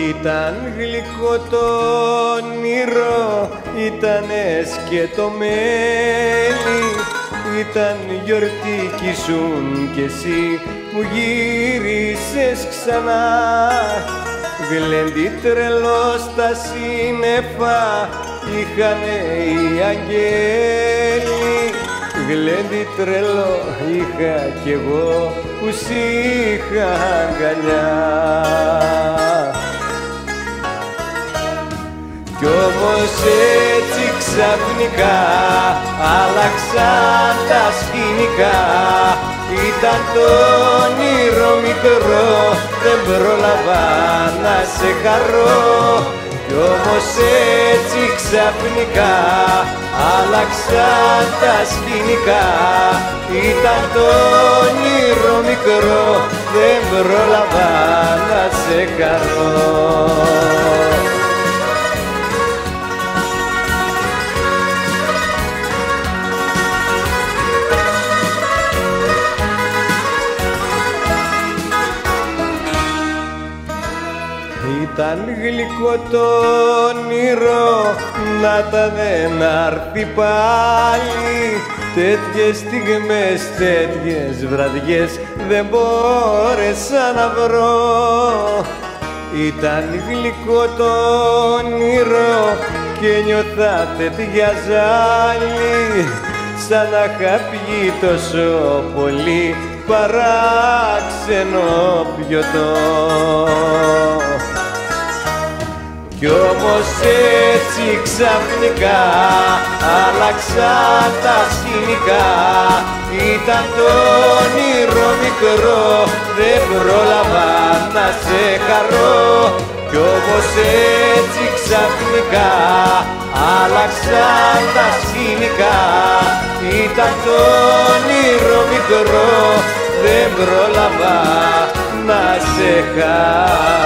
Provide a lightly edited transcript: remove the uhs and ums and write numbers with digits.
Ήταν γλυκό το όνειρο, ήτανε σκετωμένη, ήταν γιορτή κι ήσουν κι εσύ μου γύρισες ξανά. Γλέντι τρελό στα σύννεφα είχανε οι αγγέλοι, γλέντι τρελό είχα κι εγώ που σ' είχα αγκαλιά. Κι όμως έτσι ξαφνικά άλλαξαν τα σκηνικά. Ήταν το όνειρο μικρό, δεν πρόλαβα να σε χαρώ. Κι όμως έτσι ξαφνικά άλλαξαν τα σκηνικά. Ήταν το όνειρο μικρό, δεν πρόλαβα να σε χαρώ. Ήταν γλυκό το όνειρο, να τα δεν αρθεί πάλι. Τέτοιες στιγμές, τέτοιες βραδιές δεν μπόρεσα να βρω. Ήταν γλυκό το όνειρο και νιώθα τέτοια ζάλη, σαν να είχα πιει τόσο πολύ παράξενο πιωτό. Κι όμως έτσι ξαφνικά άλλαξαν τα σκηνικά. Ήταν το όνειρο μικρό, δεν πρόλαβα να σε χαρώ. Κι όμως έτσι ξαφνικά άλλαξαν τα σκηνικά. Ήταν το όνειρο μικρό, δεν πρόλαβα να σε χαρώ.